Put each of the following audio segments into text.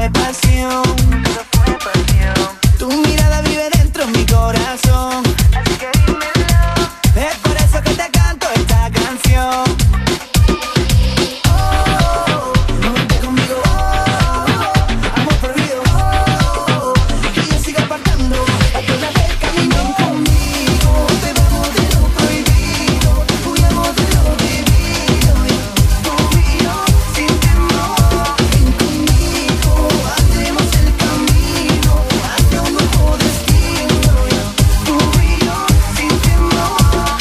fue pasión. Tu mirada vive dentro de mi corazón. Así que dímelo. Es por eso que te canto esta canción. Oh, no vente conmigo. Oh, amor prohibido. Oh, que yo siga apartando a todas del camino. Ven conmigo, te vamos de lo prohibido. Huyamos de lo vivido. Tú y yo sin temor. Ven conmigo, andemos el camino hacia un nuevo destino. Tú y yo sin temor.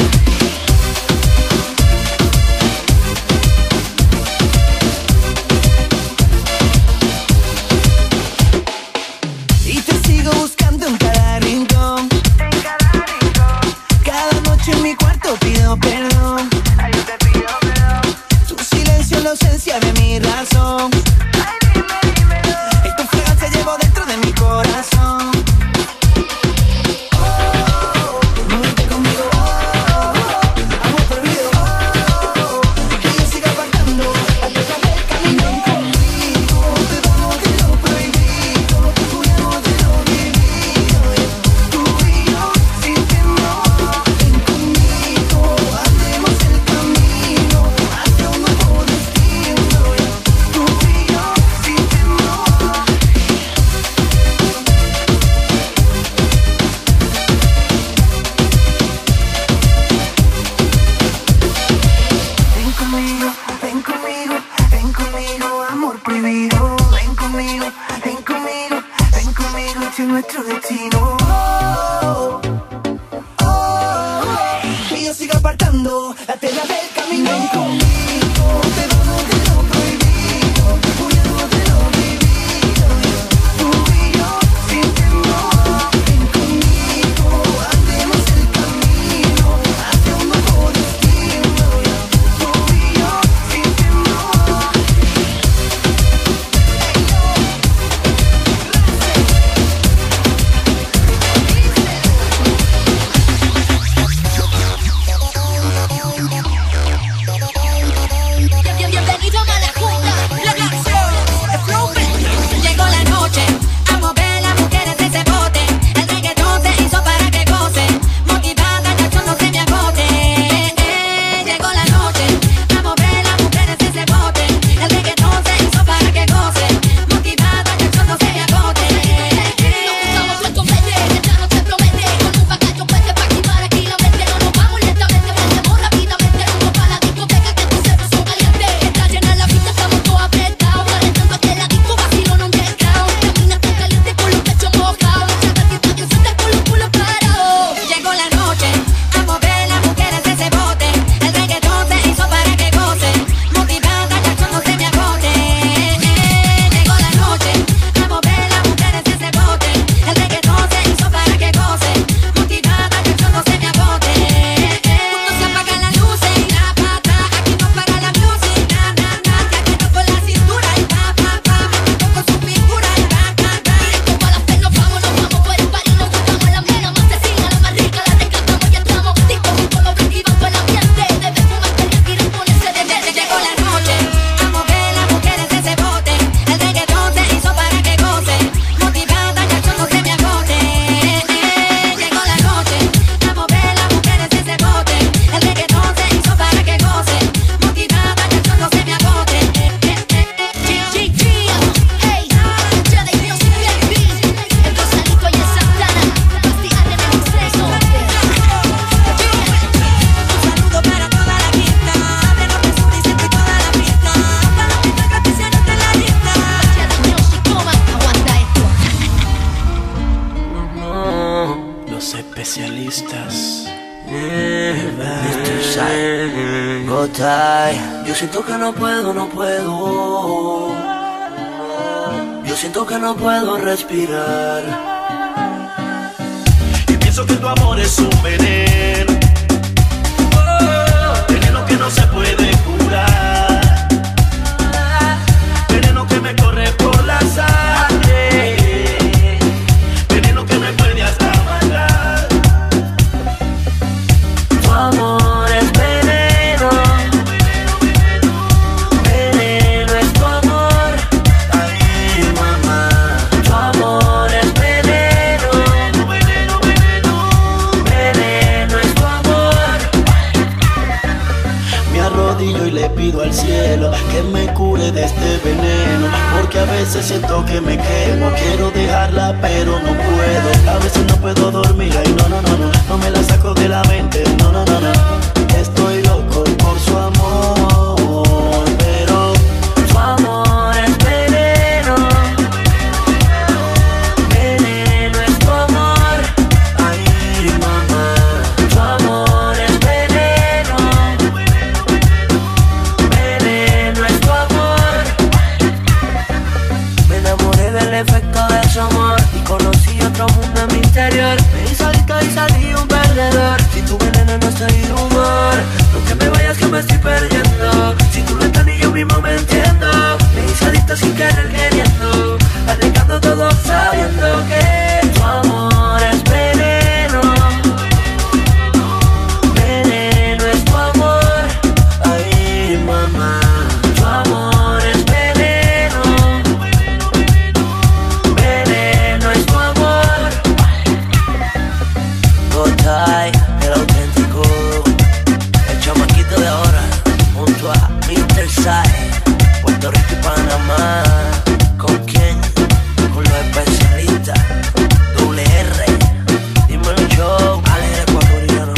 Y te sigo buscando en cada rincón. Cada noche en mi cuarto pido perdón. Tu silencio es la ausencia de mi razón. Y tu fragancia llevo dentro de mi corazón. Oh, no vente conmigo. Oh, amor prohibido. Oh, que yo siga apartando a todas del camino. Ven conmigo, te vamos de lo prohibido. Huyamos de lo vivido. Tú y yo sin temor. Ven conmigo, andemos el camino hacia un nuevo destino. Tú y yo sin temor. Ven conmigo, amor prohibido. Ven conmigo, este es nuestro destino. Oh, oh, y yo sigo apartando la tela del camino. Ven conmigo, te vamos de lo prohibido. Huyamos de lo vivido. Tú y yo sin temor. Ven conmigo, andemos el camino hacia un nuevo destino. Tú y yo sin temor. Bienvenido a Malajunta, la canción es Flow. Llegó la noche a mover las mujeres de ese bote. El reggaetón se hizo para que goce. Motivada, ya yo no se me agote. Llegó la noche a mover las mujeres de ese bote. El reggaetón se hizo para que goce. Motivada, ya yo no se me agote. Nos gustamos puerto verde, esta noche promete. Con un bacacho fuerte para activar aquí la mente. No nos vamos lentamente, prendemos rápidamente. Rumbo para la discoteca que tus ceros son calientes. Está llena la pista, estamos todos apretados. Calentando a que la disco vacilón underground. Camina tan caliente con los pechos mojados. Mucha gatita que suelta con los culos parados. Llegó la noche a mover las mujeres de ese bote. El reggaetón se hizo para que goce. Motivada, ya yo no se me agote. Llegó la noche a mover las mujeres de ese bote. El reggaetón se hizo para que goce. Motivada, ya yo no se me agote. Justo se apagan las luces y la pata. Aquí no para la music, na, na, na. Ya quedó con la cintura y pa, pa, pa. Me quedó con su figura y ra, ra, ra. Directo pa' la fe, nos vamos por el party. Nos gustamos la mina más asesina, la más rica, la rescatamos, ya estamos. Disco con los activando el ambiente. Debe fumar caliente y reponerse de verde. Llegó la noche a mover las mujeres de ese bote. El reggaetón se hizo para que goce. Motivada, ya yo no se me agote. Llegó la noche a mover las mujeres de ese bote. El reggaetón se hizo para que goce. Motivada, ya yo no se me agote. GGG, hey, Jedi Music Baby. El Rosalito y el Santana. Pastilla en el exceso. Un saludo para toda la fiesta. De norte, sur y centro y toda la fiesta. Para los que gratis se anoten la lista. Jedi Music, toma, aguanta esto. Los especialistas. Mr. Shine, Gotay. Yo siento que no puedo. Yo siento que no puedo respirar. Y pienso que tu amor es un veneno. Veneno que no se puede curar. Veneno que me corre por la sangre. Veneno que me puede hasta matar. Tu amor es veneno. Veneno es tu amor. Ay, mamá. veces siento que me quemo. Quiero dejarla pero no puedo. A veces no puedo dormir, ay no, no, no, no. No me la saco de la mente, no, no, no, no. Estoy loco por su amor, pero Tu amor es veneno. Veneno es tu amor. ay mamá. Tu amor es veneno. Veneno es tu amor. Me enamoré del efecto de su amor y conocí otro mundo en mi interior. Me hice adicto y salí un perdedor. Si tu veneno no estoy de humor, no te me vayas que me estoy perdiendo. Si tú no estás ni yo mismo me entiendo. Me hice adicto sin querer queriendo, arriesgando todo sabiendo que tu amor es veneno. Veneno es tu amor. Ay mamá. Tu amor es veneno. Veneno es tu amor. Gotay, el auténtico, el chamaquito de ahora, junto a Mr. Sai, Puerto Rico y Panamá. ¿Con quién? Con los especialistas, Doble R, dímelo yo, Alex el ecuatoriano.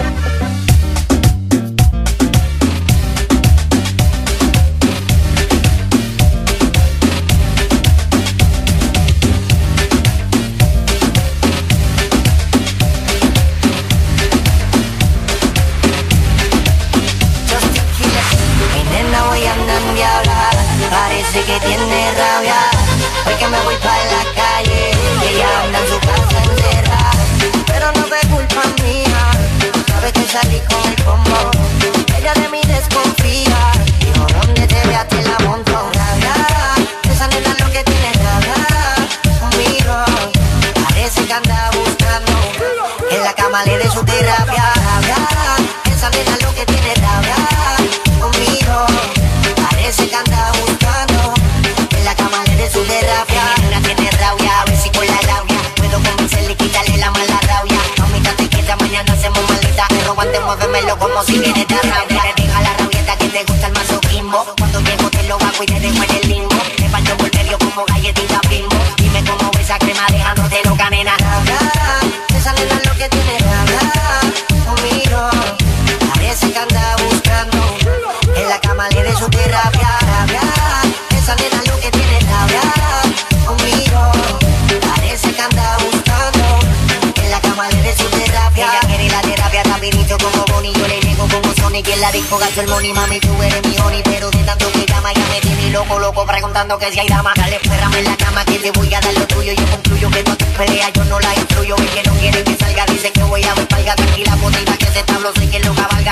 Mi nena voy andando y habla, parece que tiene rabia, porque me voy pa' la calle y ella anda en su casa encerrada. Pero no fue culpa mía, sabe que salí con el combo, ella de mí desconfía, dijo donde te vea te la monto. Rabia, esa nena lo que tiene rabia conmigo, parece que anda buscando, en la cama le dé su terapia. Rabia, esa nena lo que tiene rabia conmigo, parece que anda buscando, en la cama le dé su terapia. Mi nena tiene rabia, a ver si con la labia puedo convencerle y quitarle la mala rabia. Mamita te queda, mañana hacemos maleta, pero antes muévemelo como si vienes de rabia. Te deja la rabieta que te gusta el masoquismo, cuando llego te lo hago y te dejo en el limbo, te parto por medio como galletita Bimbo. Dime cómo ves esa crema dejándote loca, nena. Rabia, esa nena es lo que tiene rabia conmigo, parece que anda buscando, en la cama le dé su terapia. Rabia, esa nena es lo que tiene rabia conmigo, parece que anda buscando, en la cama le dé su terapia. Ella quiere la terapia rapidito como Bonnie, yo le llego como Sonic, en la disco gasto el money. Mami, tú eres mi honey, pero de tanto que llama ya me tiene loco, loco, preguntando que si hay dama. Dale, espérame en la cama que te voy a dar lo tuyo. Yo concluyo que todas tus peleas yo no las instruyo, es que no quieren que salga, dice que voy a ver palga. Tranquila, motiva que ese tablo sé que lo cabalga,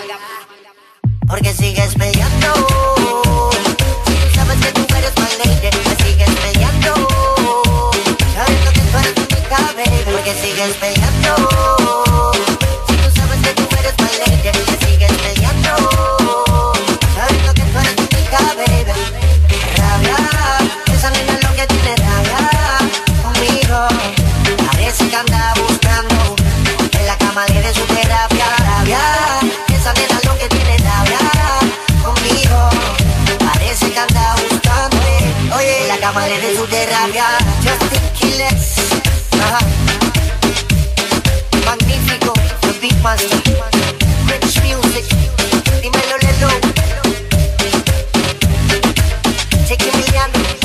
porque sigues peleando. Si sabes que tú eres my lady, me sigues peleando, sabiendo que tú eres única, baby, porque sigues peleando. Si tú sabes que tú eres my lady, me sigues peleando, sabiendo que tú eres única, baby. Rabia, esa nena es lo que tiene rabia conmigo, parece que anda buscando, en la cama le dé su terapia. Rabia, esa nena es lo que tiene rabia conmigo, parece que anda buscando, oye, en la cama le dé su terapia. Justin Quiles, ajá, magnífico, the Beatmaster, Rich Music, dímelo Lelo, Cheque Emiliano.